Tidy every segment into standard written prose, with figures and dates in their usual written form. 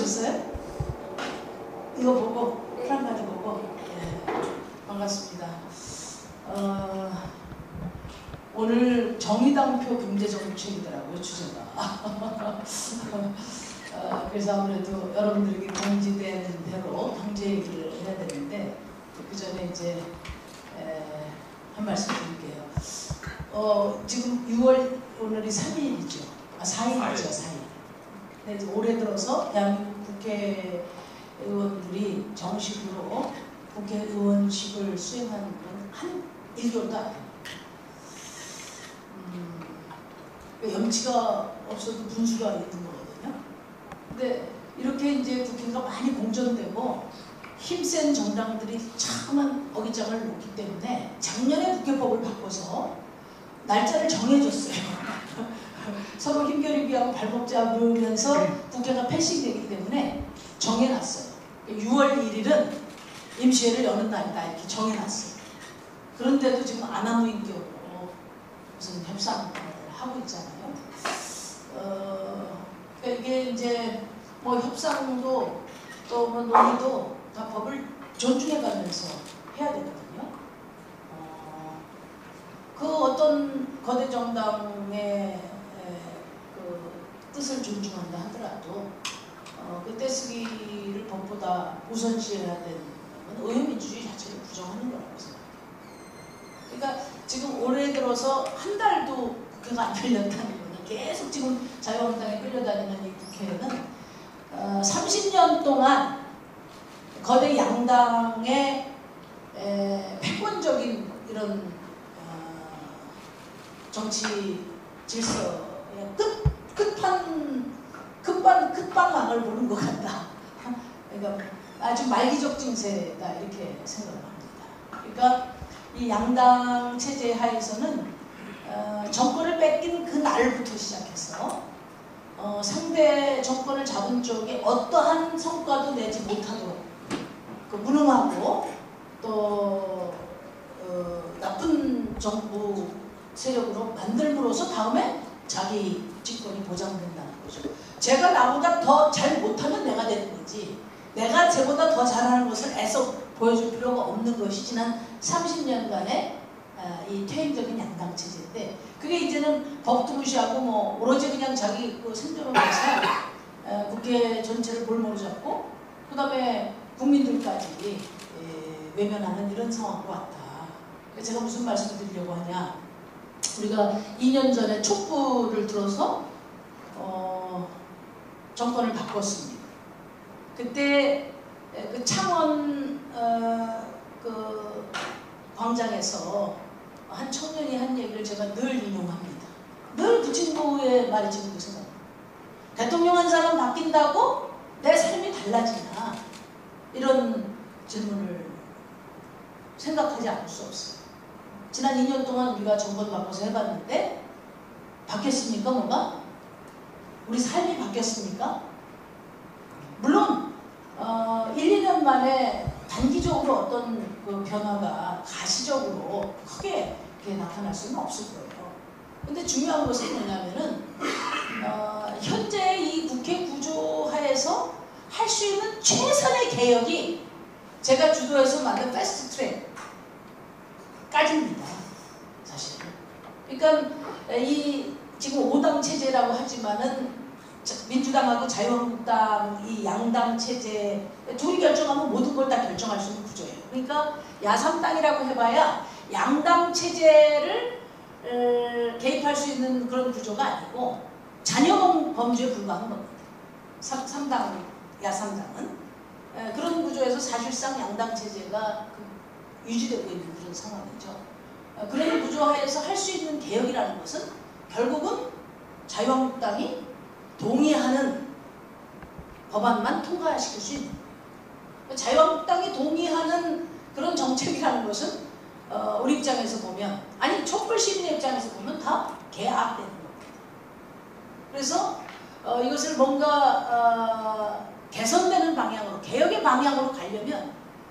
오셨어요? 이거 보고, 프랑까지 보고. 네, 반갑습니다. 오늘 정의당표 경제정책이더라고요, 주제가. 그래서 아무래도 여러분들에게 공지되는 대로 경제 얘기를 해야 되는데, 그 전에 이제 한 말씀 드릴게요. 지금 6월 오늘이 3일이죠. 4일이죠, 4일. 근데 올해 들어서 대한민국 국회의원들이 정식으로 국회의원직을 수행한 건 한 1개월도 안 돼요. 염치가 없어도 분수가 있는 거거든요. 근데 이렇게 이제 국회가 많이 공전되고 힘센 정당들이 자꾸만 어깃장을 놓기 때문에 작년에 국회법을 바꿔서 날짜를 정해줬어요. 서로 힘겨루기하고 발목 잡으면서 국회가 패싱되기 때문에 정해놨어요. 6월 1일은 임시회를 여는 날이다 이렇게 정해놨어요. 그런데도 지금 아나무인격으로 무슨 협상을 하고 있잖아요. 그러니까 이게 이제 뭐 협상도 또 뭐 논의도 다 법을 존중해가면서 해야 되거든요. 그 어떤 거대 정당의 그 뜻을 존중한다 하더라도 그 떼쓰기를 법보다 우선시해야 되는 건 의회민주주의 자체를 부정하는 거라고 생각해요. 그러니까 지금 올해 들어서 한 달도 국회가 안 열렸다는 거는 계속 지금 자유한국당에 끌려다니는 이 국회는 30년 동안 거대 양당의 패권적인 이런 정치 질서의 끝판왕을 보는 것 같다. 그러니까 아주 말기적 증세다 이렇게 생각을 합니다. 그러니까 이 양당 체제 하에서는 정권을 뺏긴 그 날부터 시작해서 상대 정권을 잡은 쪽에 어떠한 성과도 내지 못하도록 무능하고 또 나쁜 정부 세력으로 만들므로써 다음에 자기 집권이 보장된다는 거죠. 제가 나보다 더 잘 못하면 내가 되는 거지, 내가 쟤보다 더 잘하는 것을 애써 보여줄 필요가 없는 것이 지난 30년간의 이 퇴행적인 양당 체제인데, 그게 이제는 법도 무시하고 뭐 오로지 그냥 자기 그 생존을 위해서 국회 전체를 볼모로 잡고 그 다음에 국민들까지 외면하는 이런 상황으로 왔다. 제가 무슨 말씀을 드리려고 하냐, 우리가 2년 전에 촛불을 들어서 정권을 바꿨습니다. 그때 그 창원 그 광장에서 한 청년이 한 얘기를 제가 늘 인용합니다. 늘 그 친구의 말이 지금도 생각납니다. 대통령 한 사람 바뀐다고 내 삶이 달라지나, 이런 질문을 생각하지 않을 수 없어요. 지난 2년 동안 우리가 정권 바꿔서 해봤는데 바뀌었습니까? 뭐가? 우리 삶이 바뀌었습니까? 물론 1, 2년 만에 단기적으로 어떤 그 변화가 가시적으로 크게 나타날 수는 없을 거예요. 근데 중요한 것은 뭐냐면은 현재 이 국회 구조 하에서 할 수 있는 최선의 개혁이 제가 주도해서 만든 패스트 트랙까지입니다. 사실. 그러니까 이 지금 5당 체제라고 하지만은 민주당하고 자유한국당 이 양당 체제 둘이 결정하면 모든 걸 다 결정할 수 있는 구조예요. 그러니까 야3당이라고 해봐야 양당 체제를 개입할 수 있는 그런 구조가 아니고 잔여 범주에 불과한 겁니다. 3당, 야3당은 그런 구조에서 사실상 양당 체제가 유지되고 있는 그런 상황이죠. 그런 구조하에서 할 수 있는 개혁이라는 것은 결국은 자유한국당이 동의하는 법안만 통과시킬 수 있는 거예요. 자유한국당이 동의하는 그런 정책이라는 것은 우리 입장에서 보면, 아니 촛불 시민의 입장에서 보면 다 개악되는 겁니다. 그래서 이것을 뭔가 개선되는 방향으로, 개혁의 방향으로 가려면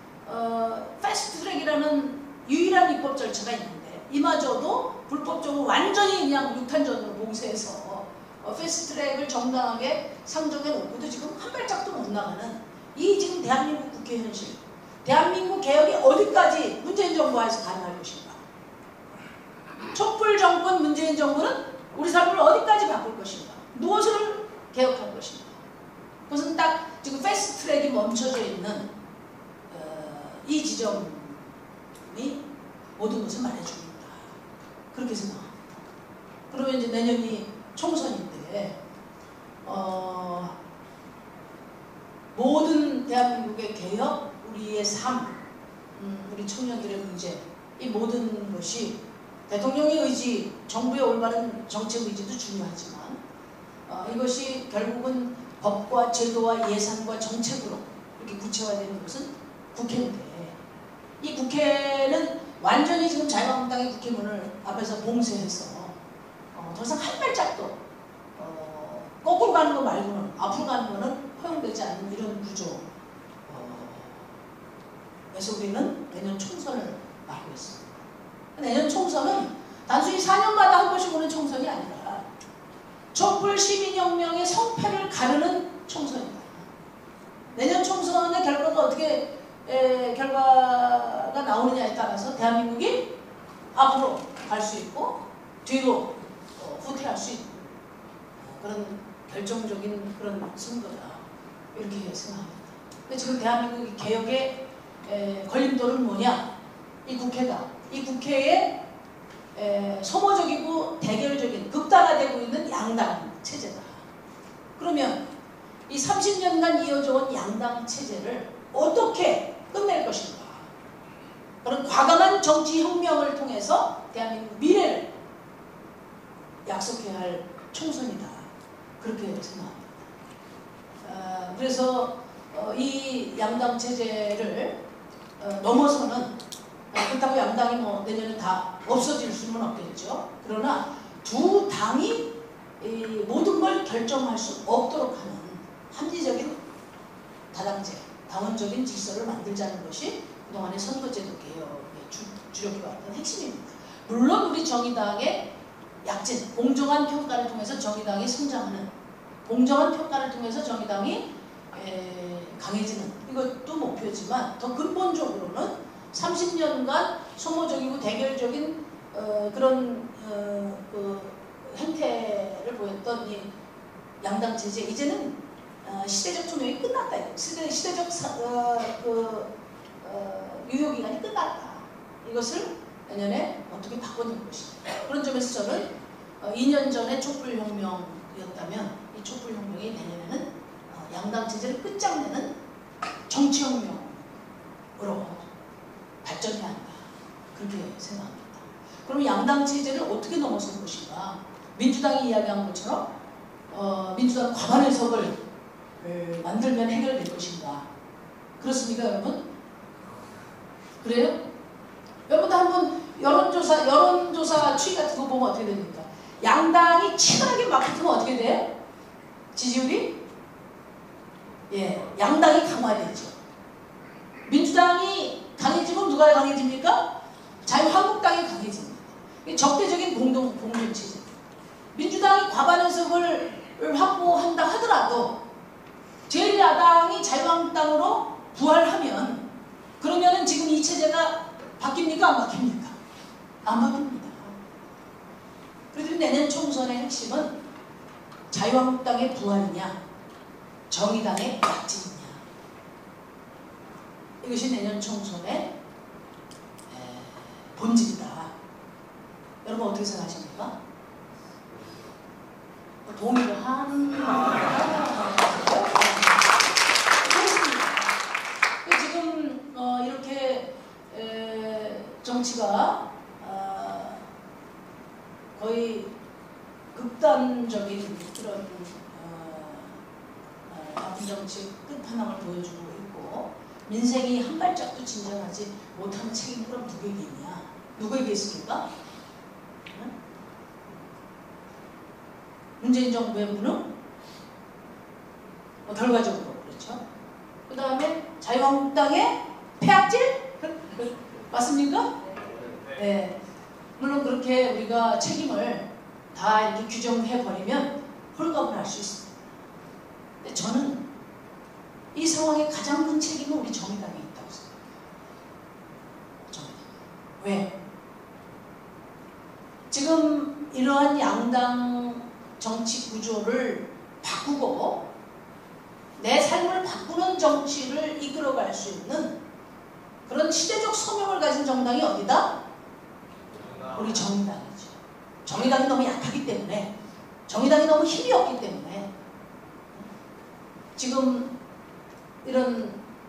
패스트트랙이라는 유일한 입법 절차가 있는데 이마저도 불법적으로 완전히 그냥 육탄전으로 봉쇄해서 패스트트랙을 정당하게 상정해 놓고도 지금 한 발짝도 못 나가는 이 지금 대한민국 국회 현실, 대한민국 개혁이 어디까지 문재인 정부하에서 가능할 것인가? 촛불 정권 문재인 정부는 우리 삶을 어디까지 바꿀 것인가? 무엇을 개혁할 것인가? 그것은 딱 지금 패스트트랙이 멈춰져 있는 이 지점이 모든 것을 말해주고 있다. 그렇게 생각합니다. 그러면 이제 내년이 총선인데 모든 대한민국의 개혁, 우리의 삶, 우리 청년들의 문제, 이 모든 것이 대통령의 의지, 정부의 올바른 정책 의지도 중요하지만 이것이 결국은 법과 제도와 예산과 정책으로 이렇게 구체화되는 것은 국회인데, 이 국회는 완전히 지금 자유한국당의 국회문을 앞에서 봉쇄해서 더 이상 한 발짝도 거꾸로 가는 거 말고는, 앞으로 가는 거는 허용되지 않는 이런 구조. 그래서 우리는 내년 총선을 맡고 있습니다. 내년 총선은 단순히 4년마다 한 번씩 오는 총선이 아니라 촛불 시민혁명의 성패를 가르는 총선이다. 내년 총선의 결과가 어떻게 결과가 나오느냐에 따라서 대한민국이 앞으로 갈 수 있고 뒤로 후퇴할 수 있는 그런 결정적인 그런 선거다, 이렇게 생각합니다. 근데 지금 대한민국 개혁의 걸림돌은 뭐냐? 이 국회다. 이 국회에 소모적이고 대결적인, 극단화되고 있는 양당 체제다. 그러면 이 30년간 이어져온 양당 체제를 어떻게 끝낼 것인가? 그런 과감한 정치혁명을 통해서 대한민국 미래를 약속해야 할 총선이다, 그렇게 생각합니다. 그래서 이 양당 체제를 넘어서는, 그렇다고 양당이 뭐 내년에 다 없어질 수는 없겠죠. 그러나 두 당이 모든 걸 결정할 수 없도록 하는 합리적인 다당제, 당원적인 질서를 만들자는 것이 그동안의 선거제도 개혁의 주력해왔던 핵심입니다. 물론 우리 정의당의 약진, 공정한 평가를 통해서 정의당이 성장하는, 공정한 평가를 통해서 정의당이 강해지는, 이것도 목표지만 더 근본적으로는 30년간 소모적이고 대결적인 그런 그 행태를 보였던 이 양당 체제, 이제는 시대적 투명이 끝났다. 시대적 유효기간이 끝났다. 이것을 내년에 어떻게 바꿔낼 것이냐. 그런 점에서 저는 2년 전에 촛불혁명이었다면 이 촛불혁명이 내년에는 양당 체제를 끝장내는 정치혁명으로 발전해야 한다, 그렇게 생각합니다. 그럼 양당 체제를 어떻게 넘어설 것인가? 민주당이 이야기한 것처럼 민주당 과반 의석을 만들면 해결될 것인가? 그렇습니까, 여러분? 그래요? 여러분도 한번 여론조사 추이 같은 거 보면 어떻게 됩니까? 양당이 치열하게 맞붙으면 어떻게 돼요? 지지율이? 예, 양당이 강화되죠. 민주당이 강해지면 누가 강해집니까? 자유한국당이 강해집니다. 적대적인 공존체제. 민주당이 과반 의석을 확보한다 하더라도 제1야당이 자유한국당으로 부활하면, 그러면은 지금 이 체제가 바뀝니까? 안 바뀝니까? 안 바뀝니다. 그래서 내년 총선의 핵심은 자유한국당의 부활이냐, 정의당의 약진이냐. 이것이 내년 총선의 본질이다. 여러분 어떻게 생각하십니까? 동의를 하는 지금 이렇게 정치가 거의 극단적인 그런 나쁜 정치 끝판왕을 보여주고 있고, 민생이 한 발짝도 진전하지 못하는 책임이 그럼 누구에게 있냐? 누구에게 있습니까? 문재인 정부의 무능? 결과적으로 그렇죠. 그 다음에 자유한국당의 폐악질? 맞습니까? 네. 물론 그렇게 우리가 책임을 다 이렇게 규정해버리면 홀가분할 수 있습니다. 근데 저는 이 상황에 가장 큰 책임은 우리 정의당에 있다고 생각합니다. 정의당. 왜? 지금 이러한 양당 정치 구조를 바꾸고 내 삶을 바꾸는 정치를 이끌어갈 수 있는 그런 시대적 소명을 가진 정당이 어디다? 우리 정의당이죠. 정의당이 너무 약하기 때문에, 정의당이 너무 힘이 없기 때문에 지금 이런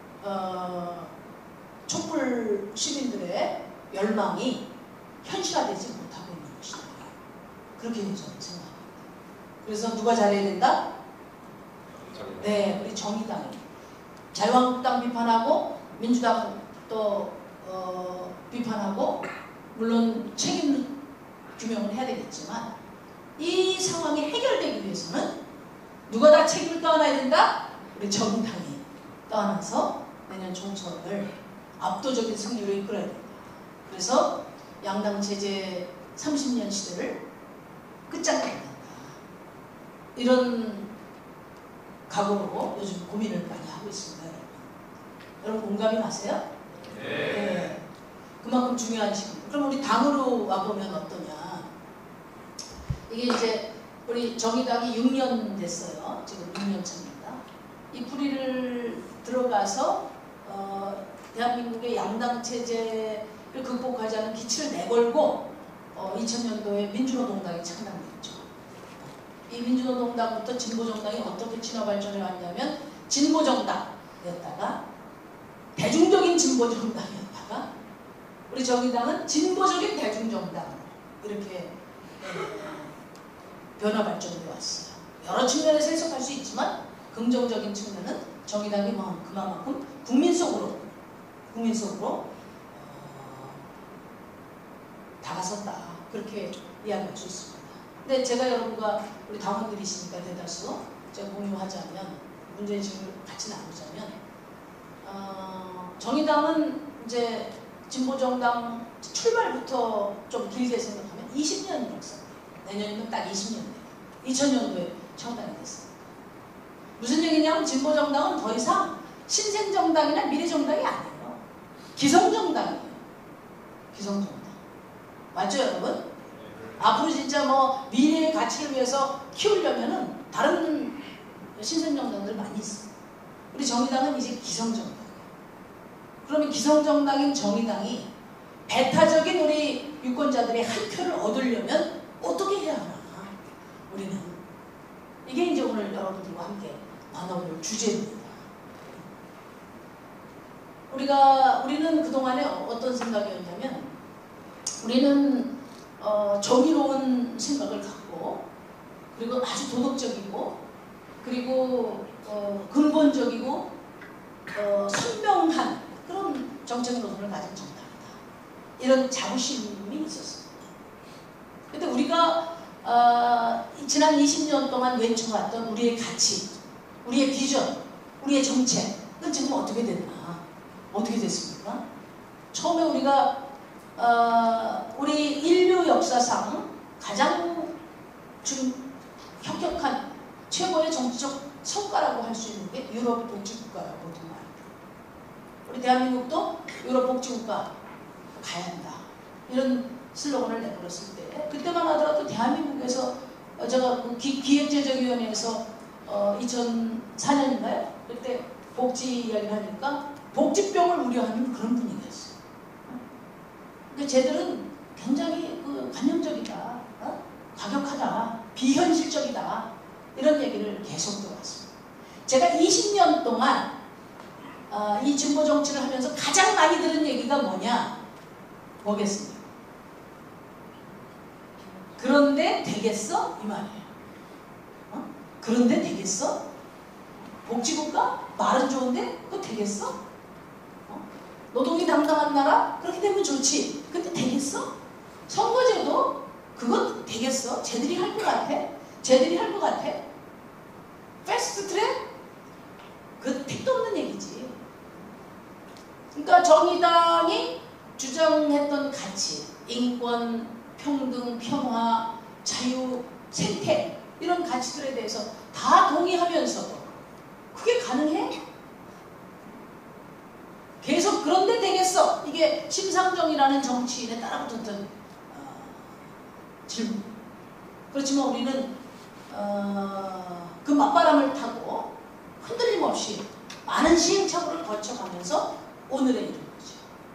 촛불 시민들의 열망이 현실화되지 못하고 있는 것이다. 그렇게 저는 생각합니다. 그래서 누가 잘해야 된다? 네, 우리 정의당이. 자유한국당 비판하고 민주당 또 비판하고 물론 책임 규명을 해야 되겠지만 이 상황이 해결되기 위해서는 누가 다 책임을 떠안아야 된다? 우리 정의당이 떠안아서 내년 총선을 압도적인 승리로 이끌어야 된다. 그래서 양당 체제 30년 시대를 끝장내야 된다. 이런 각오로 요즘 고민을 많이 하고 있습니다. 여러분 공감이 가세요? 네. 그만큼 중요한 시기. 그럼 우리 당으로 와보면 어떠냐. 이게 이제 우리 정의당이 6년 됐어요. 지금 6년 차입니다. 이 뿌리를 들어가서 대한민국의 양당 체제를 극복하자는 기치를 내걸고 2000년도에 민주노동당이 창당됐죠. 이 민주노동당부터 진보정당이 어떻게 진화 발전해 왔냐면 진보정당이었다가 대중적인 진보정당이었다가 우리 정의당은 진보적인 대중정당 이렇게 변화 발전해 왔어요. 여러 측면에서 해석할 수 있지만 긍정적인 측면은 정의당이 그만큼 국민 속으로 다가섰다. 그렇게 이야기할 수 있습니다. 근데 제가 여러분과 우리 당원들이시니까 대다수 제가 공유하자면 문제의식을 같이 나누자면 정의당은 이제 진보정당 출발부터 좀 길게 생각하면 20년 역사입니다. 내년이면 딱 20년 돼요. 2000년도에 창당이 됐습니다. 무슨 얘기냐면 진보정당은 더 이상 신생정당이나 미래정당이 아니에요. 기성정당이에요. 기성정당. 맞죠 여러분? 앞으로 진짜 뭐 미래의 가치를 위해서 키우려면은 다른 신생정당들 많이 있어요. 우리 정의당은 이제 기성정당. 그러면 기성정당인 정의당이 배타적인 우리 유권자들의 한 표를 얻으려면 어떻게 해야 하나? 우리는 이게 이제 오늘 여러분들과 함께 나눠볼 주제입니다. 우리는 그동안에 어떤 생각이었냐면 우리는 정의로운 생각을 갖고 그리고 아주 도덕적이고 그리고 근본적이고 선명한 그런 정책 노선을 가진 정당이다. 이런 자부심이 있었습니다. 근데 우리가 지난 20년 동안 외쳐왔던 우리의 가치, 우리의 비전, 우리의 정책은 지금 어떻게 됐나? 어떻게 됐습니까? 처음에 우리가 우리 인류 역사상 가장 혁혁한 최고의 정치적 성과라고 할 수 있는 게 유럽 복지국가라고 보통 말합니다. 우리 대한민국도 유럽 복지국가 가야 한다. 이런 슬로건을 내걸었을 때 그때만 하더라도 대한민국에서 제가 그 기획재정위원회에서 2004년인가요? 그때 복지 이야기를 하니까 복지병을 우려하는 그런 분위기였어요. 근데 쟤들은 굉장히 관념적이다, 과격하다, 비현실적이다 이런 얘기를 계속 들어왔습니다. 제가 20년 동안 이 진보 정치를 하면서 가장 많이 들은 얘기가 뭐겠습니까? 그런데 되겠어? 이 말이에요. 그런데 되겠어? 복지국가? 말은 좋은데 그거 되겠어? 노동이 당당한 나라? 그렇게 되면 좋지. 근데 되겠어? 선거제도? 그거 되겠어? 쟤들이 할 것 같아? 쟤들이 할 것 같아? 패스트 트랙? 그 택도 없는 얘기지. 그러니까 정의당이 주장했던 가치, 인권, 평등, 평화, 자유, 생태 이런 가치들에 대해서 다 동의하면서도 그게 가능해? 계속 그런데 되겠어? 이게 심상정이라는 정치인에 따라붙었던 질문. 그렇지만 우리는 그 맞바람을 타고 흔들림 없이 많은 시행착오를 거쳐가면서 오늘에 이른 거죠.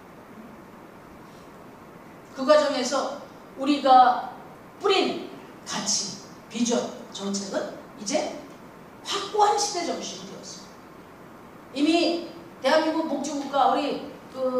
그 과정에서 우리가 뿌린 가치, 비전, 정책은 이제 확고한 시대 정신이 되었습니다. 이미 대한민국 복지국가 우리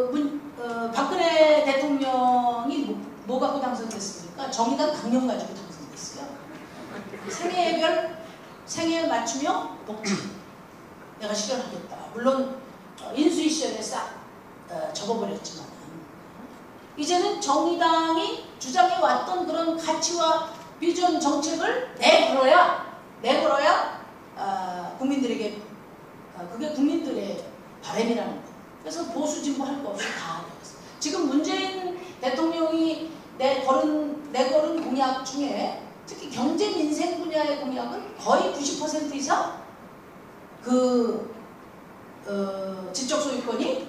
박근혜 대통령이 뭐 갖고 당선됐습니까? 정의당 강령 가지고 당선됐어요. 생애별, 생애 맞춤형 복지 내가 실현하겠다. 물론 인수위 시절에 싹 접어버렸지만 이제는 정의당이 주장해왔던 그런 가치와 비전 정책을 내걸어야 국민들에게 그게 국민들의 바람이라는 거. 그래서 보수 진보 할 거 없이 다 하겠어. 지금 문재인 대통령이 내걸은 공약 중에 특히 경제 민생 분야의 공약은 거의 90% 이상 지적 소유권이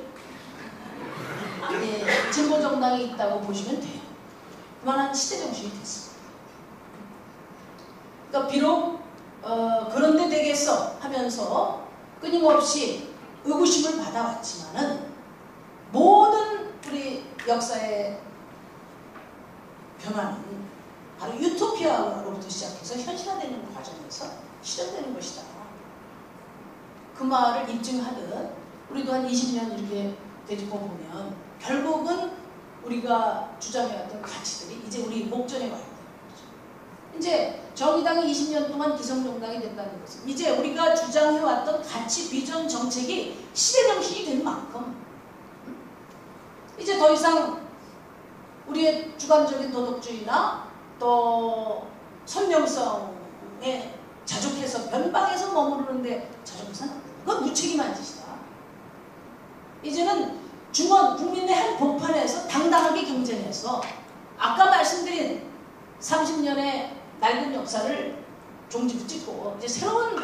진보 정당이 있다고 보시면 돼요. 그만한 시대 정신이 됐습니다. 그러니까 비록 그런데 되겠어 하면서 끊임없이 의구심을 받아왔지만은 모든 우리 역사의 변화는 바로 유토피아로부터 시작해서 현실화되는 과정에서 실현되는 것이다. 그 말을 입증하듯 우리도 한 20년 이렇게 되짚어 보면 결국은 우리가 주장해왔던 가치들이 이제 우리 목전에 와 있다는 거죠. 이제 정의당이 20년 동안 기성정당이 됐다는 것은 이제 우리가 주장해왔던 가치, 비전, 정책이 시대정신이 된 만큼 이제 더 이상 우리의 주관적인 도덕주의나 또 선명성에 자족해서 변방에서 머무르는데 자족해서는 안 된다. 그건 무책임한 짓이다. 이제는 중원 국민의 한복판에서 당당하게 경쟁해서 아까 말씀드린 30년의 낡은 역사를 종지부 찍고 이제 새로운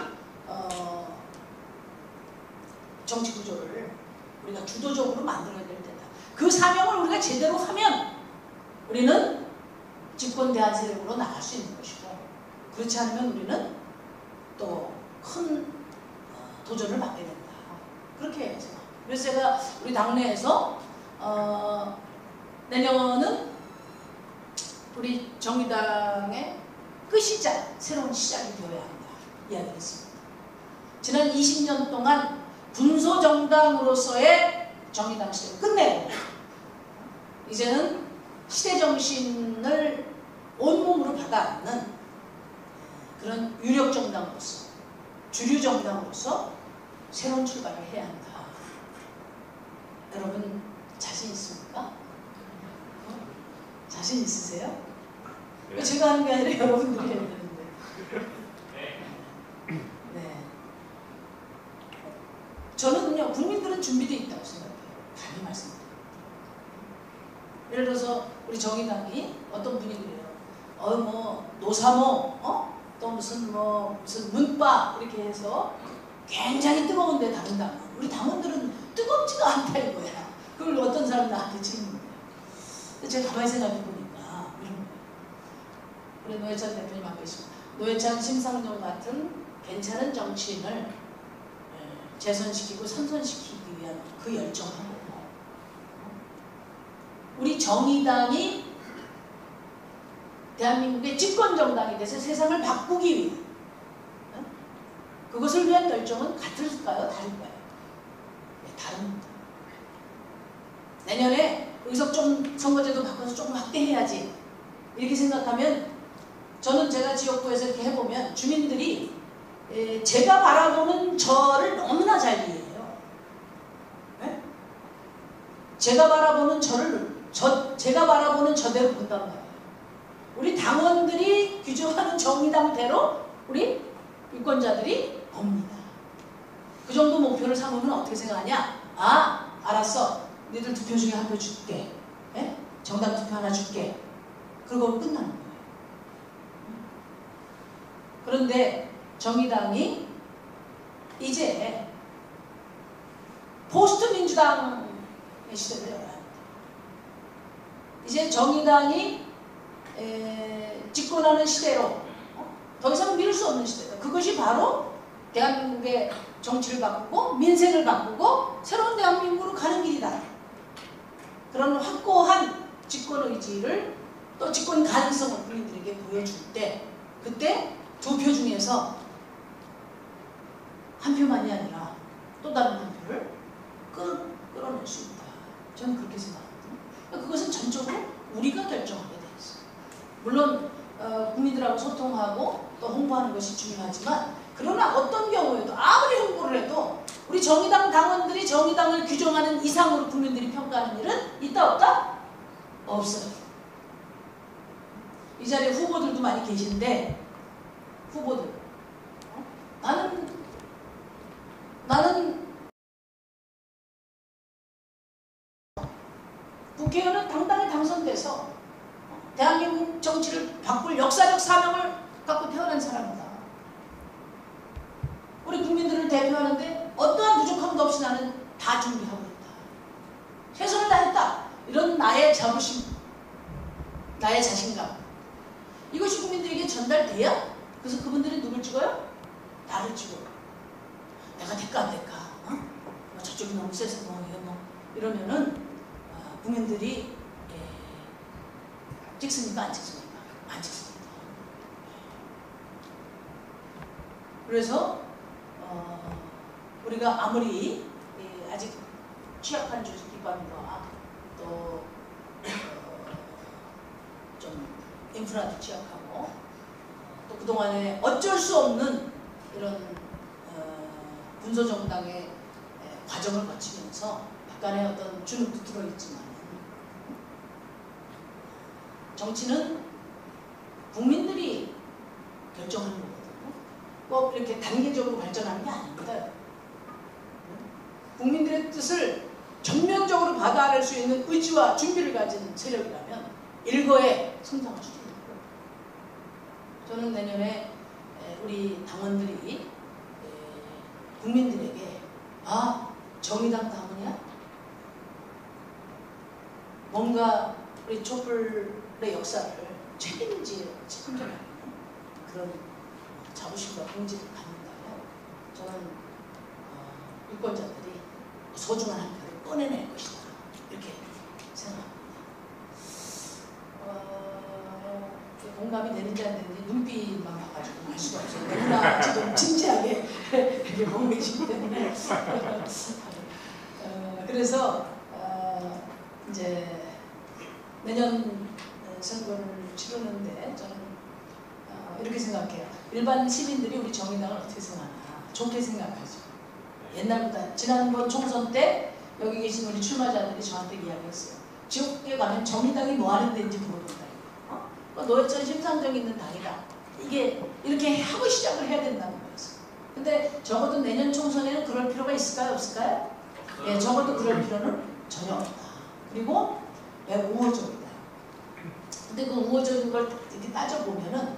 정치 구조를 우리가 주도적으로 만들어야 될 때다. 그 사명을 우리가 제대로 하면 우리는 집권 대한 세력으로 나갈 수 있는 것이고 그렇지 않으면 우리는 또 큰 도전을 받게 된다. 그렇게 생각합니다. 그래서 제가 우리 당내에서 내년은 우리 정의당의 끝이자 새로운 시작이 되어야 한다. 이야기했습니다. 지난 20년 동안 군소정당으로서의 정의당 시대를 끝내고 이제는 시대정신을 온몸으로 받아안는 그런 유력정당으로서 주류정당으로서 새로운 출발을 해야 한다. 여러분 자신 있습니까? 자신 있으세요? 네. 제가 하는 게 아니라 여러분들이 해야 되는데. 네. 저는요 국민들은 준비되어 있다고 생각해요. 감히 말씀드립니다. 예를 들어서 우리 정의당이 어떤 분이 그래요. 뭐 노사모 또 무슨 문바 이렇게 해서 굉장히 뜨거운데 다른 당은 우리 당원들은 뜨겁지가 않다 이거야. 그걸 어떤 사람 나한테 질문해요. 근데 제가 가만히 생각해 보니까 이런 거예요. 우리 노회찬 대표님 앞에 있습니다. 노회찬, 심상정 같은 괜찮은 정치인을 재선시키고 선선시키기 위한 그 열정하고 우리 정의당이 대한민국의 집권정당이 돼서 세상을 바꾸기 위해 그것을 위한 열정은 같을까요? 다를까요? 네, 다릅니다. 내년에 의석 좀 선거제도 바꿔서 조금 확대해야지 이렇게 생각하면 저는 제가 지역구에서 이렇게 해보면 주민들이 제가 바라보는 저를 너무나 잘 이해해요. 네? 제가 바라보는 제가 바라보는 저대로 본단 말이에요. 우리 당원들이 규정하는 정의당대로 우리 유권자들이 봅니다. 그 정도 목표를 삼으면 어떻게 생각하냐? 알았어. 너희들 투표 중에 한 표 줄게. 에? 정당 투표 하나 줄게. 그리고 끝나는 거예요. 그런데 정의당이 이제 포스트 민주당의 시대를 열어야 합니다. 이제 정의당이 집권하는 시대로 더 이상 미룰 수 없는 시대다. 그것이 바로 대한민국의 정치를 바꾸고 민생을 바꾸고 새로운 대한민국으로 가는 길이다. 그런 확고한 집권 의지를 또 집권 가능성을 국민들에게 보여줄 때 그때 두 표 중에서 한 표만이 아니라 또 다른 한 표를 끌어낼 수 있다. 저는 그렇게 생각합니다. 그것은 전적으로 우리가 결정하게 돼 있어요. 물론 국민들하고 소통하고 또 홍보하는 것이 중요하지만 그러나 어떤 경우에도 아무리 홍보를 해도 우리 정의당 당원들이 정의당을 규정하는 이상으로 국민들이 평가하는 일은 있다 없다? 없어요. 이 자리에 후보들도 많이 계신데 후보들 나는 국회의원은 당당히 당선돼서 대한민국 정치를 바꿀 역사적 사명을 갖고 태어난 사람이다. 우리 국민들을 대표하는데 어떠한 부족함도 없이 나는 다 준비하고 있다. 최선을 다했다. 이런 나의 자부심, 나의 자신감. 이것이 국민들에게 전달돼야 그래서 그분들이 누굴 찍어요? 나를 찍어요. 내가 될까 안 될까? 저쪽이 너무 세서 이러면은 국민들이 찍습니까? 안 찍습니까? 안 찍습니다. 그래서 우리가 아무리 아직 취약한 주식기반과 또 좀 인프라도 취약하고 또 그동안에 어쩔 수 없는 이런 군소정당의 과정을 거치면서 약간의 어떤 주눅도 들어있지만 정치는 국민들이 결정하는 거거든요. 꼭 이렇게 단계적으로 발전하는 게 아닙니다. 국민들의 뜻을 전면적으로 받아낼 수 있는 의지와 준비를 가진 세력이라면 일거에 성장할 수도 있는 거예요. 저는 내년에 우리 당원들이 국민들에게 정의당 당원이야? 뭔가 우리 촛불의 역사를 책임져야 하는 그런 자부심과 긍지를 갖는다면 저는 유권자들이 소중한 한 표를 꺼내낼 것이다. 이렇게 생각합니다. 공감이 되는지 안 되는지 눈빛만 봐가지고 알 수가 없어요. 너무나 지금 진지하게 이렇게 보고 계시기 때문에 그래서 이제 내년 선거를 치르는데 저는 이렇게 생각해요. 일반 시민들이 우리 정의당을 어떻게 생각하나? 좋게 생각하죠. 옛날보다 지난번 총선 때 여기 계신 우리 출마자들이 저한테 이야기했어요. 지역에 가면 정의당이 뭐 하는 데인지 물어본다. 노회찬 심상정 있는 당이다. 이게 이렇게 하고 시작을 해야 된다는 거였어요. 근데 적어도 내년 총선에는 그럴 필요가 있을까요? 없을까요? 예, 적어도 그럴 필요는 전혀 없다. 그리고 매우 우호적이다. 근데 그 우호적인 걸 이렇게 따져보면은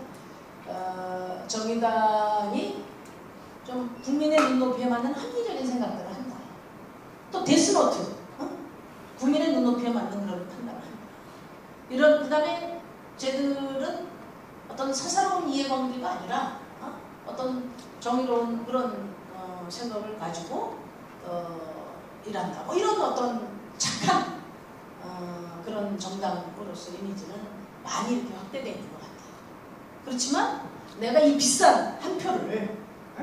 정의당이 좀 국민의 눈높이에 맞는 합리적인 생각들을 한다. 또 데스노트, 국민의 눈높이에 맞는 그런 판단을 한다. 이런 그다음에 쟤들은 어떤 사사로운 이해관계가 아니라 어떤 정의로운 그런 생각을 가지고 일한다. 이런 어떤 착한 그런 정당으로서 이미지는 많이 이렇게 확대되어 있는 것 같아요. 그렇지만 내가 이 비싼 한 표를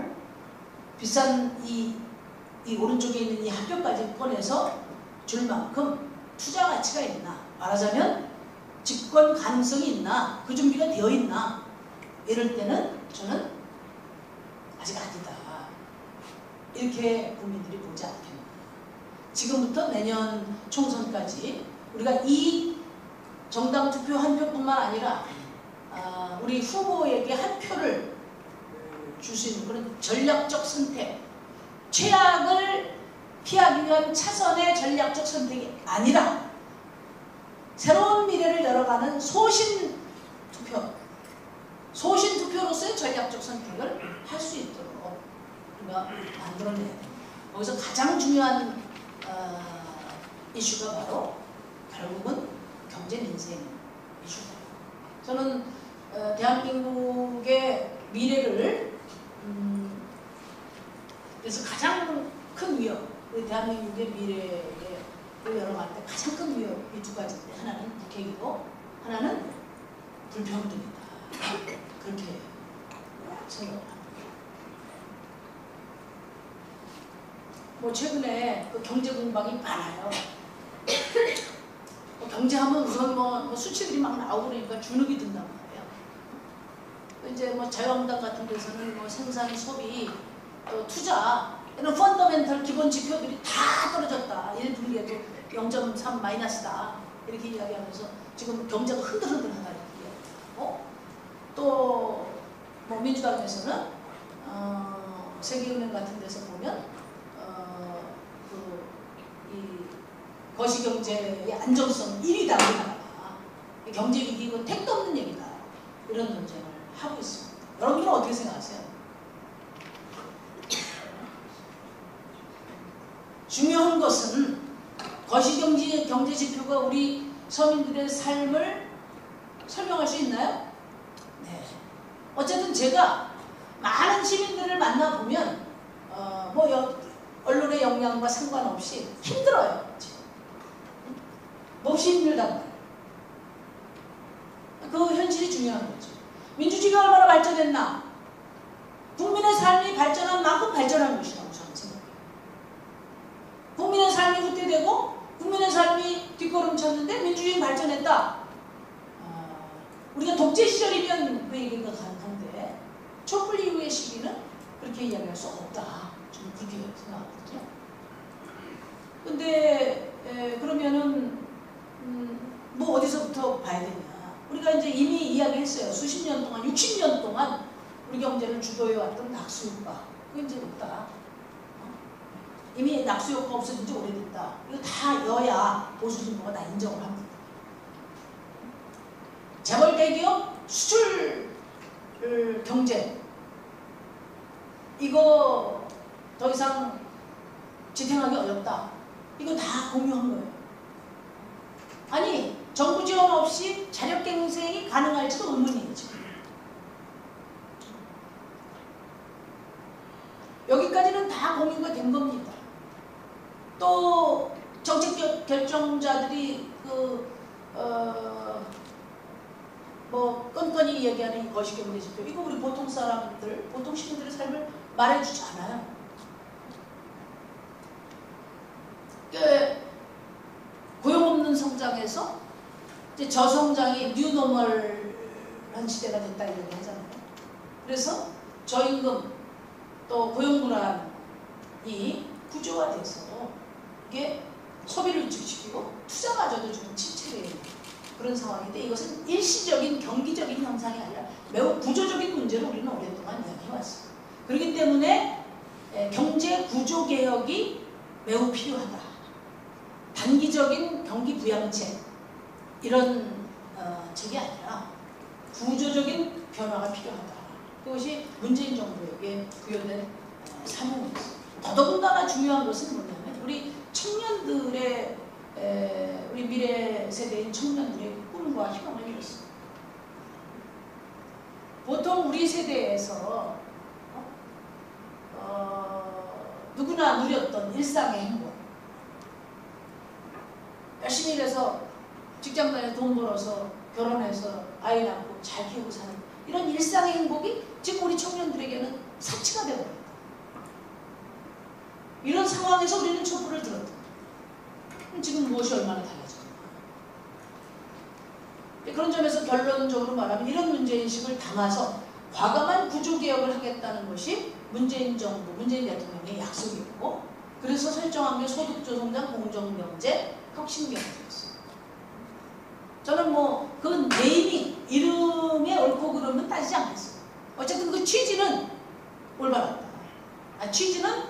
비싼 이 오른쪽에 있는 이 한 표까지 꺼내서 줄 만큼 투자 가치가 있나? 말하자면 집권 가능성이 있나? 그 준비가 되어 있나? 이럴 때는 저는 아직 아니다. 이렇게 국민들이 보지 않겠나. 지금부터 내년 총선까지 우리가 이 정당 투표 한 표뿐만 아니라 우리 후보에게 한 표를 줄 수 있는 그런 전략적 선택, 최악을 피하기 위한 차선의 전략적 선택이 아니라 새로운 미래를 열어가는 소신 투표 대표로서의 전략적 선택을 할 수 있도록 우리가 만들어내야 돼요. 거기서 가장 중요한 이슈가 바로 결국은 경제 민생 이슈다. 저는 대한민국의 미래를 그래서 가장 큰 위협, 우리 대한민국의 미래를 열어갈 때 가장 큰 위협이 두 가지인데 하나는 북핵이고 하나는 불평등이다. 그렇게 생각을 합니다. 뭐 최근에 그 경제 공방이 많아요. 경제하면 우선 뭐 수치들이 막 나오고 그러니까 주눅이 든단 말이에요. 이제 뭐 자유한국당 같은 데서는 뭐 생산, 소비, 또 투자 이런 펀더멘털 기본 지표들이 다 떨어졌다. 1분기에도 0.3 마이너스다. 이렇게 이야기하면서 지금 경제가 흔들흔들하다 이렇게. 또 뭐 민주당에서는 세계은행 같은 데서 보면 이 거시경제의 안정성 1위다 우리나라가. 경제 위기 이건 택도 없는 얘기다. 이런 논쟁을 하고 있습니다. 여러분들은 어떻게 생각하세요? 중요한 것은 거시경제 지표가 우리 서민들의 삶을 설명할 수 있나요? 네. 어쨌든 제가 많은 시민들을 만나보면 언론의 영향과 상관없이 힘들어요. 몹시 힘들단 말이에요. 그 현실이 중요한 거죠. 민주주의가 얼마나 발전했나? 국민의 삶이 발전한 만큼 발전한 것이라고 저는 생각해요. 국민의 삶이 후퇴되고 국민의 삶이 뒷걸음쳤는데 민주주의는 발전했다. 우리가 독재 시절이면 그 얘기가 가능한데 촛불 이후의 시기는 그렇게 이야기할 수 없다. 저는 그렇게 생각하거든요. 근데 그러면은 뭐 어디서부터 봐야 되냐? 우리가 이제 이미 이야기했어요. 수십 년 동안, 60년 동안 우리 경제를 주도해왔던 낙수효과. 그게 이제 없다. 이미 낙수효과 없어진 지 오래됐다. 이거 다 여야 보수 진보가 다 인정을 합니다. 재벌 대기업 수출 경제 이거 더 이상 지탱하기 어렵다. 이거 다 공유한 거예요. 아니 정부 지원 없이 자력 경쟁이 가능할지도 의문이에요. 지금. 여기까지는 다 공유가 된 겁니다. 또 정책 결정자들이 뭐 끈끈이 얘기하는 이 거시경제 지표 이거 우리 보통 사람들, 보통 시민들의 삶을 말해주지 않아요. 고용 없는 성장에서 이제 저성장이 뉴노멀한 시대가 됐다 이런 얘기 하잖아요. 그래서 저임금 또 고용 불안이 구조화돼서 이게 소비를 위축시키고 투자마저도 지금 침체되는 그런 상황인데 이것은 일시적인 경기적인 현상이 아니라 매우 구조적인 문제를 우리는 오랫동안 이야기해왔어요. 그렇기 때문에 경제 구조 개혁이 매우 필요하다. 단기적인 경기 부양책 이런 책이 아니라 구조적인 변화가 필요하다. 그것이 문재인 정부에게 부여된 사명이었어요. 더더군다나 중요한 것은 뭐냐면 우리 청년들의 우리 미래 세대인 청년들의 꿈과 희망을 이뤘습니다. 보통 우리 세대에서 누구나 누렸던 일상의 행복, 열심히 일해서 직장 다녀서 돈 벌어서 결혼해서 아이 낳고 잘 키우고 사는 이런 일상의 행복이 지금 우리 청년들에게는 사치가 되어버렸다. 이런 상황에서 우리는 촛불을 들었다. 지금 무엇이 얼마나 달라졌나. 그런 점에서 결론적으로 말하면 이런 문제인식을 담아서 과감한 구조개혁을 하겠다는 것이 문재인 정부, 문재인 대통령의 약속이었고 그래서 설정한 게 소득조성장, 공정경제, 혁신경제였어요. 저는 뭐 그 네이밍, 이름의 옳고 그름은 따지지 않겠어요. 어쨌든 그 취지는 올바랐다. 취지는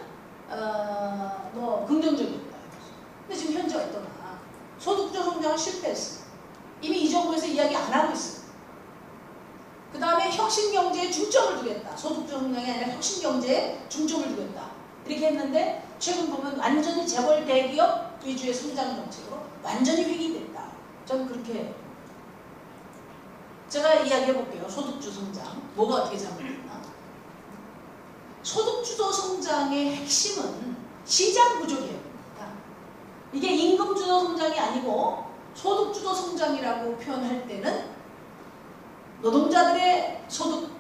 뭐 긍정적이었다. 근데 지금 현재 어떠나 소득조 성장은 실패했어요. 이미 이 정부에서 이야기 안 하고 있어요. 그 다음에 성장의 혁신 경제에 중점을 두겠다. 소득주도 성장이 아니라 혁신 경제에 중점을 두겠다. 이렇게 했는데 최근 보면 완전히 재벌 대기업 위주의 성장 정책으로 완전히 획일됐다. 저는 그렇게 제가 이야기해 볼게요. 소득주 성장 뭐가 어떻게 잘못됐나? 소득주도 성장의 핵심은 시장 구조개혁입니다. 이게 임금주도 성장이 아니고 소득주도 성장이라고 표현할 때는 노동자들의 소득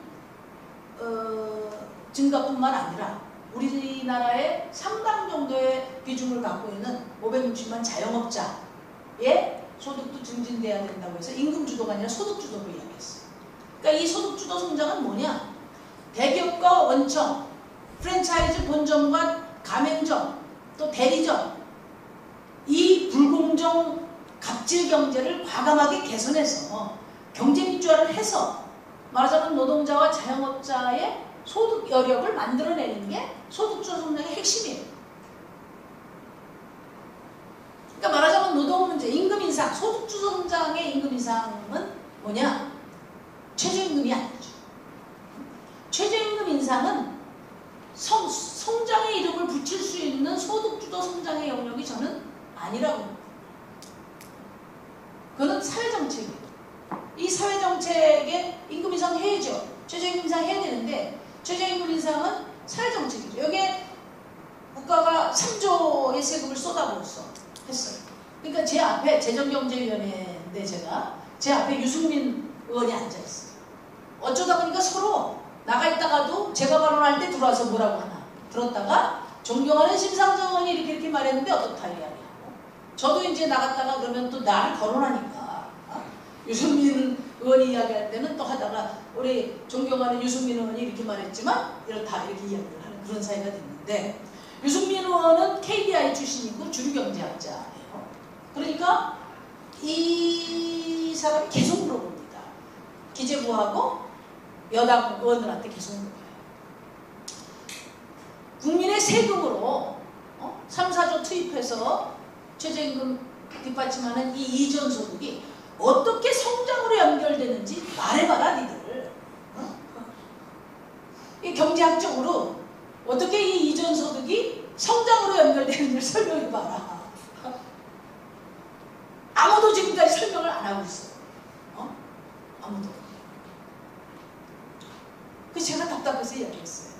증가뿐만 아니라 우리나라의 상당 정도의 비중을 갖고 있는 560만 자영업자의 소득도 증진돼야 된다고 해서 임금주도가 아니라 소득주도로 이야기했어요. 그러니까 이 소득주도 성장은 뭐냐? 대기업과 원청, 프랜차이즈 본점과 가맹점, 또 대리점 이 불공정 갑질 경제를 과감하게 개선해서 경제 민주화를 해서 말하자면 노동자와 자영업자의 소득 여력을 만들어내는 게 소득주도 성장의 핵심이에요. 그러니까 말하자면 노동 문제, 임금 인상, 소득주도 성장의 임금 인상은 뭐냐? 최저임금이 아니죠. 최저임금 인상은 성장의 이름을 붙일 수 있는 소득주도 성장의 영역이 저는 아니라고 봅니다. 그건 사회정책이에요. 이 사회정책에 임금 인상 해야죠. 최저임금 인상 해야 되는데 최저임금 인상은 사회정책이죠. 여기에 국가가 3조의 세금을 쏟아부었어. 했어요. 그러니까 제 앞에 재정경제위원회인데 제 앞에 유승민 의원이 앉아있어요. 어쩌다 보니까 서로 나가 있다가도 제가 발언할 때 들어와서 뭐라고 하나 들었다가 존경하는 심상정 의원이 이렇게 말했는데 어떻다 이야기하고 저도 이제 나갔다가 그러면 또 나를 거론하니까 유승민 의원이 이야기할 때는 또 하다가 우리 존경하는 유승민 의원이 이렇게 말했지만 이렇다 이렇게 이야기를 하는 그런 사이가 됐는데 유승민 의원은 KDI 출신이고 주류경제학자예요. 그러니까 이 사람이 계속 물어봅니다. 기재부하고 여당 의원들한테 계속 물어봐요. 국민의 세금으로 3, 4조 투입해서 최저임금 뒷받침하는 이 이전 소득이 어떻게 성장으로 연결되는지 말해봐라 니들. 이 경제학적으로 어떻게 이 이전 소득이 성장으로 연결되는지를 설명해봐라. 아무도 지금까지 설명을 안 하고 있어요. 아무도. 그래서 제가 답답해서 이야기했어요.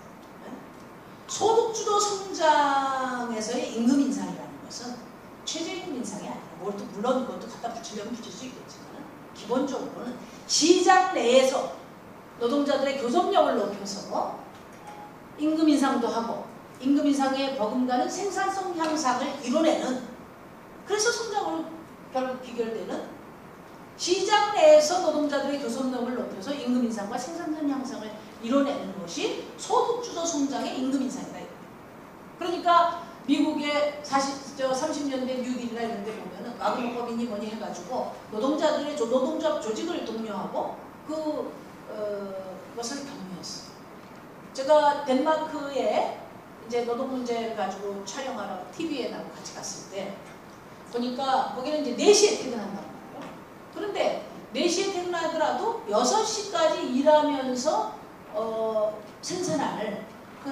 소득주도 성장에서의 임금 인상이라는 것은 최저임금 인상이 아니라 물론 그것도 갖다 붙이려면 붙일 수 있겠지만 기본적으로는 시장 내에서 노동자들의 교섭력을 높여서 임금 인상도 하고 임금 인상에 버금가는 생산성 향상을 이뤄내는 그래서 성장으로 결국 비결되는 시장 내에서 노동자들의 교섭력을 높여서 임금 인상과 생산성 향상을 이뤄내는 것이 소득주도 성장의 임금 인상이다. 그러니까 미국의 30년대 뉴딜이나 이런 데 보면은 와그노법이니 뭐니 해가지고 노동자들의 노동조합 조직을 독려하고 그것을 격려했어요. 제가 덴마크에 이제 노동 문제를 가지고 촬영하러 TV에 나고 같이 갔을 때 보니까 거기는 이제 4시에 퇴근한단 말이에요. 그런데 4시에 퇴근하더라도 6시까지 일하면서 생산할 그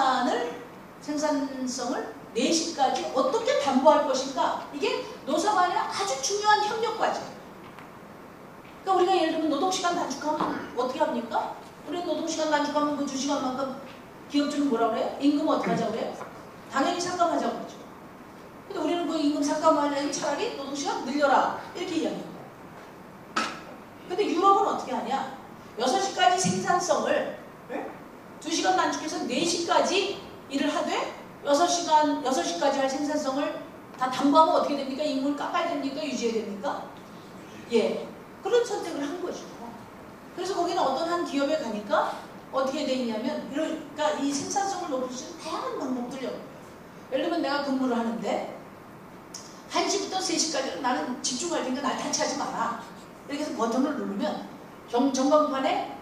생산성을 4시까지 어떻게 담보할 것인가 이게 노사 간의 아주 중요한 협력 과제예요. 그러니까 우리가 예를 들면 노동시간 단축하면 어떻게 합니까? 우리 노동시간 단축하면 그 2시간만큼 기업주는 뭐라고 그래요? 임금 어떻게 하자고 그래요? 당연히 삭감하자고 그러죠. 근데 우리는 그 임금 삭감하려면 차라리 노동시간 늘려라 이렇게 이야기합니다. 근데 유럽은 어떻게 하냐? 6시까지 생산성을 2시간 단축해서 4시까지 일을 하되 6시까지 할 생산성을 다 담보하면 어떻게 됩니까? 임금을 깎아야 됩니까? 유지해야 됩니까? 예. 그런 선택을 한 거죠. 그래서 거기는 어떤 한 기업에 가니까 어떻게 돼 있냐면 그러니까 이 생산성을 높일 수 있는 다양한 방법들이 없어요. 예를 들면 내가 근무를 하는데 1시부터 3시까지는 나는 집중할 테니까 날 타치하지 마라. 이렇게 해서 버튼을 누르면 전광판에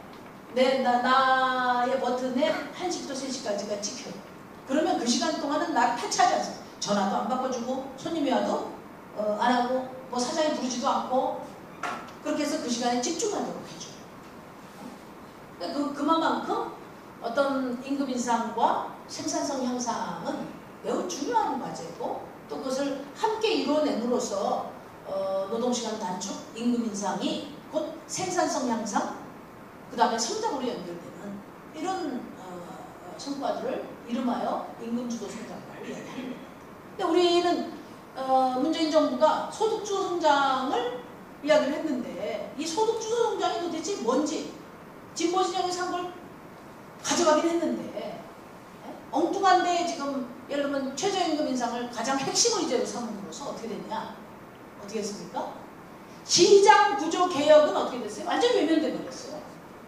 나의 버튼에 1시부터 3시까지가 찍혀요. 그러면 그 시간 동안은 나를 타치하지 않습니다. 전화도 안 바꿔주고 손님이 와도 안 하고 뭐 사장이 부르지도 않고 그렇게 해서 그 시간에 집중하도록 해줘요. 그러니까 그만큼 어떤 임금 인상과 생산성 향상은 매우 중요한 과제고 또 그것을 함께 이루어냄으로써 노동시간 단축, 임금 인상이 곧 생산성 향상, 그 다음에 성장으로 연결되는 이런 성과들을 이름하여 임금주도 성장을 이야기합니다. 근데 우리는 문재인 정부가 소득주도 성장을 이야기를 했는데 이 소득주도 성장이 도대체 뭔지 진보 진영에서 한 걸 가져가긴 했는데 엉뚱한데 지금 예를 들면 최저임금 인상을 가장 핵심 의제로 삼음으로써 어떻게 됐냐? 어떻게 했습니까? 시장 구조 개혁은 어떻게 됐어요? 완전히 외면돼 버렸어요.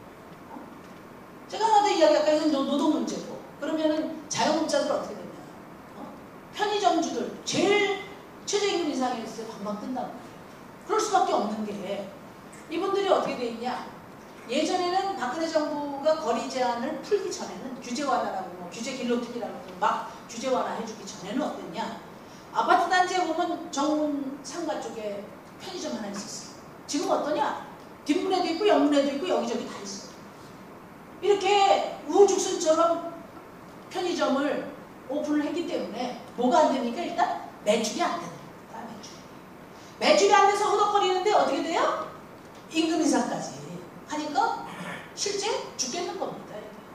제가 하나 더 이야기할까? 이건 노동 문제고. 그러면은 자영업자들 어떻게 되냐? 편의점주들 제일 최저임금 인상이 있어요. 방방 뜬다고. 그럴 수밖에 없는 게 이분들이 어떻게 돼 있냐? 예전에는 박근혜 정부가 거리 제한을 풀기 전에는 규제 완화라고 규제 길로틴이라고 막 규제 완화 해주기 전에는 어땠냐? 아파트 단지에 보면 정문 상가 쪽에 편의점 하나 있었어요. 지금 어떠냐? 뒷문에도 있고 옆문에도 있고 여기저기 다 있어요. 이렇게 우후죽순처럼 편의점을 오픈을 했기 때문에 뭐가 안 됩니까? 일단 매출이 안 됩니다. 매출이 안 돼서 허덕거리는데 어떻게 돼요? 임금 인상까지 하니까 실제 죽겠는 겁니다.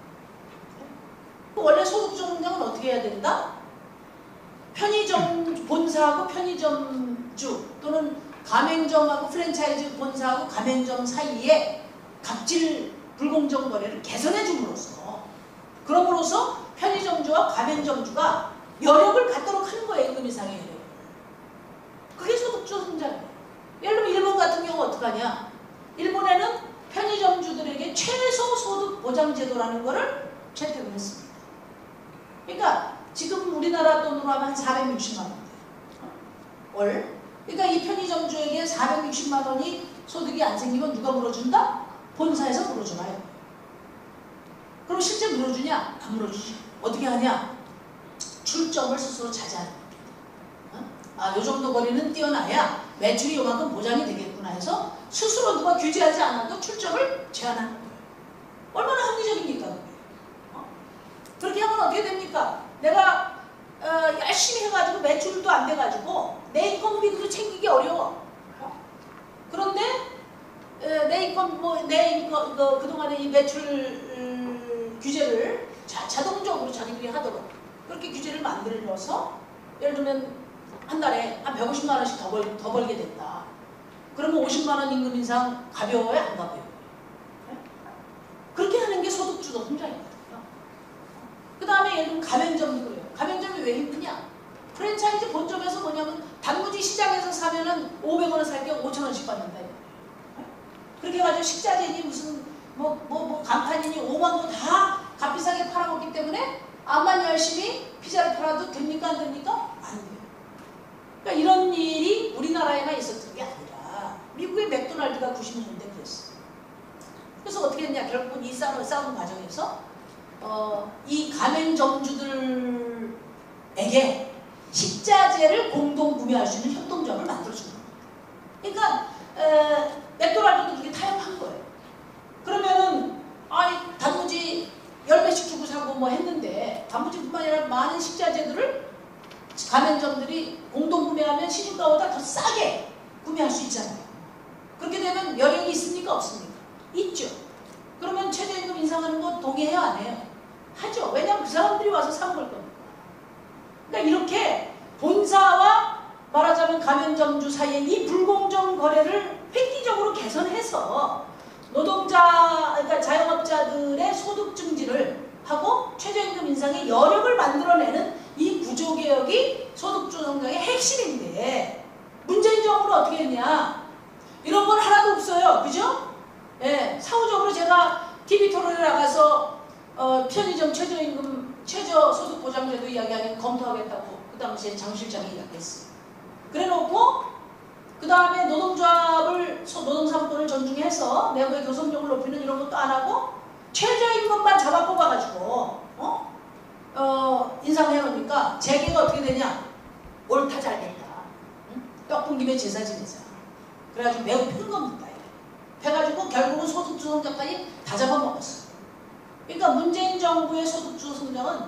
원래 소득주도 성장은 어떻게 해야 된다? 편의점 본사하고 편의점주 또는 가맹점하고 프랜차이즈 본사하고 가맹점 사이에 갑질 불공정 거래를 개선해 줌으로써 그럼으로써 편의점주와 가맹점주가 여력을 갖도록 하는 거예요. 임금 인상의 여력을. 그게 소득주도 성장이에요. 예를 들면 일본 같은 경우 어떡하냐? 일본에는 편의점주들에게 최소 소득 보장 제도라는 거를 채택을 했습니다. 그러니까 지금 우리나라 돈으로 하면 한 460만 원 돼요. 월. 그러니까 이 편의점주에게 460만 원이 소득이 안 생기면 누가 물어준다? 본사에서 물어주나요? 그럼 실제 물어주냐? 안 물어주죠. 어떻게 하냐? 출점을 스스로 자제하는 겁니다. 요 정도 거리는 뛰어나야 매출이 요만큼 보장이 되겠구나 해서 스스로 누가 규제하지 않아도 출점을 제한하는 거예요. 얼마나 합리적입니까? 그렇게 하면 어떻게 됩니까? 내가 열심히 해가지고 매출도 안 돼가지고 내 인건비도 챙기기 어려워. 그런데 내 인건 그동안에 이 매출 규제를 자동적으로 자기들이 하도록 그렇게 규제를 만들어서 예를 들면 한 달에 한 150만 원씩 더 벌게 됐다. 그러면 50만 원 임금 인상 가벼워요? 안 가벼워요? 그렇게 하는 게 소득주도 성장이거든요. 그 다음에 예를 들면 가맹점도 그래요. 가맹점이 왜 힘드냐? 프랜차이즈 본점에서 뭐냐면 단무지 시장에서 사면은 500원을 살 때 5,000원씩 받는다. 그렇게 해가지고 식자재니 무슨 간판이니 5만 원 다 값비싸게 팔아먹기 때문에 암만 열심히 피자를 팔아도 됩니까? 안 됩니까? 안 돼요. 그러니까 이런 일이 우리나라에만 있었던 게 아니라 미국의 맥도날드가 90년대 그랬어요. 그래서 어떻게 했냐? 결국은 이 싸움 과정에서 이 가맹점주들에게 식자재를 공동 구매할 수 있는 협동조합을 만들어주는 겁니다. 그러니까 맥도날드도 그렇게 타협한 거예요. 그러면은 단무지 10배씩 주고 사고 뭐 했는데 단무지뿐만 아니라 많은 식자재들을 가맹점들이 공동 구매하면 시중가보다 더 싸게 구매할 수 있잖아요. 그렇게 되면 여력이 있습니까? 없습니까? 있죠. 그러면 최저임금 인상하는 거 동의해요? 안 해요? 하죠. 왜냐하면 그 사람들이 와서 사 먹을 거니까. 그러니까 이렇게 본사와 말하자면 가맹점주 사이의 이 불공정 거래를 획기적으로 개선해서 그러니까 자영업자들의 소득 증진을 하고 최저임금 인상의 여력을 만들어내는 이 구조개혁이 소득주도 성장의 핵심인데 문재인 정부는 어떻게 했냐? 이런 건 하나도 없어요. 그죠? 예, 사후적으로 제가 TV 토론에 나가서 편의점 최저 소득 보장제도 이야기하기는 검토하겠다고 그 당시에 장 실장이 이야기했어요. 그래놓고 그 다음에 노동사업권을 존중해서 내부의 교섭력을 높이는 이런 것도 안 하고 최저임금만 잡아 뽑아가지고 인상을 해놓으니까 재계가 어떻게 되냐? 옳다 잘됐다. 응? 떡 분 김에 제사 지내자. 그래가지고 매우 큰 겁니다. 해가지고 결국은 소득주도 성장까지 다 잡아먹었어요. 그러니까 문재인 정부의 소득주도 성장은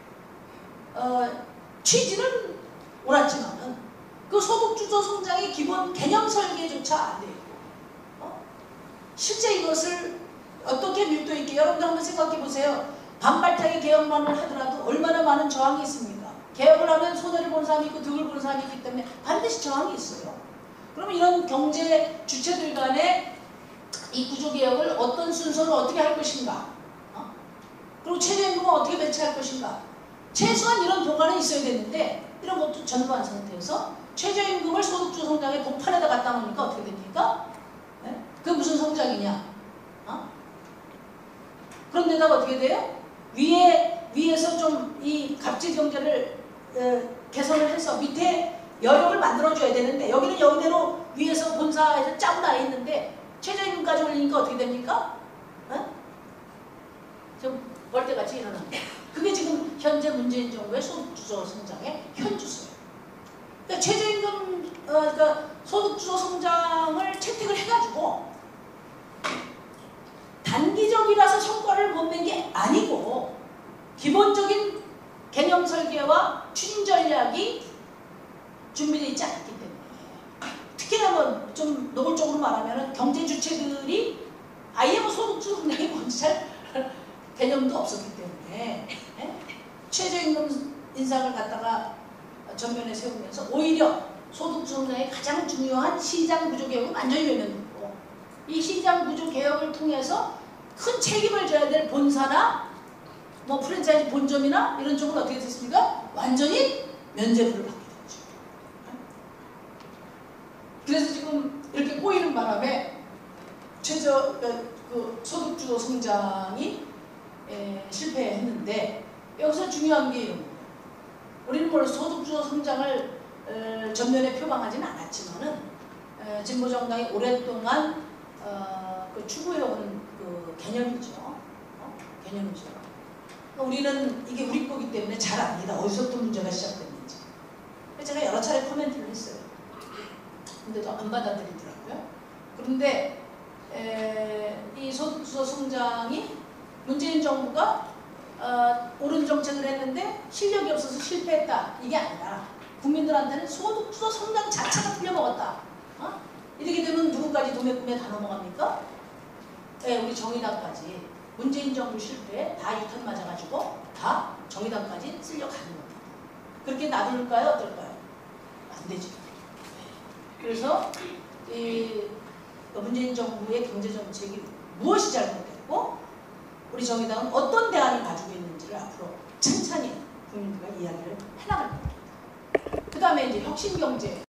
취지는 옳았지만은 그 소득주도 성장의 기본 개념 설계조차 안 돼 있고 실제 이것을 어떻게 밀도 있게 여러분들 한번 생각해 보세요. 반발타기 개혁만을 하더라도 얼마나 많은 저항이 있습니까? 개혁을 하면 손해를 본 사람이 있고 득을 본 사람이 있기 때문에 반드시 저항이 있어요. 그러면 이런 경제 주체들 간에 이 구조개혁을 어떤 순서로 어떻게 할 것인가? 그리고 최저임금은 어떻게 배치할 것인가? 최소한 이런 보관은 있어야 되는데 이런 것도 전부한 상태에서 최저임금을 소득주도 성장의 복판에다 갖다 놓으니까 어떻게 됩니까? 네? 그게 무슨 성장이냐? 그런데다가 어떻게 돼요? 위에서 좀 이 갑질 경제를 개선을 해서 밑에 여력을 만들어줘야 되는데 여기는 여기대로 위에서 본사에서 짜고 나 있는데 최저임금까지 올리니까 어떻게 됩니까? 좀 벌떼같이 일어납니다. 그게 지금 현재 문재인 정부의 소득주도 성장의 현주소예요. 그러니까 최저임금, 그러니까 소득주도 성장을 채택을 해가지고 단기적이라서 성과를 못 낸 게 아니고 기본적인 개념 설계와 추진 전략이 준비되어 있지 않았기 때문에 특히나 뭐 좀 노골적으로 말하면 경제 주체들이 아예 뭐 소득주도 성장이 뭔지 잘 개념도 없었기 때문에 최저임금 인상을 갖다가 전면에 세우면서 오히려 소득주도 성장의 가장 중요한 시장 구조 개혁을 완전히 외면했고 이 시장 구조 개혁을 통해서 큰 책임을 져야 될 본사나 뭐 프랜차이즈 본점이나 이런 쪽은 어떻게 됐습니까? 완전히 면죄부를 받게 됐죠. 그래서 지금 이렇게 꼬이는 바람에 그 소득주도 성장이 실패했는데 여기서 중요한 게 이런 거예요. 우리는 물론 소득주도 성장을 전면에 표방하지는 않았지만은 진보정당이 오랫동안 그 추구해온 그 개념이죠. 개념이죠. 우리는 이게 우리 거기 때문에 잘 압니다. 어디서부터 문제가 시작됐는지. 제가 여러 차례 코멘트를 했어요. 근데도 안 받아들이더라고요. 그런데 이 소득주도 성장이 문재인 정부가 옳은 정책을 했는데 실력이 없어서 실패했다. 이게 아니라 국민들한테는 소득주도 성장 자체가 풀려먹었다. 이렇게 되면 누구까지 도매꿈에 다 넘어갑니까? 우리 정의당까지 문재인 정부 실패에 다 유탄 맞아가지고 다 정의당까지 쓸려가는 겁니다. 그렇게 놔둘까요? 어떨까요? 안 되죠. 그래서 이 문재인 정부의 경제정책이 무엇이 잘못됐고 우리 정의당은 어떤 대안을 가지고 있는지를 앞으로 천천히 국민들과 이야기를 해나갈 겁니다. 그 다음에 이제 혁신경제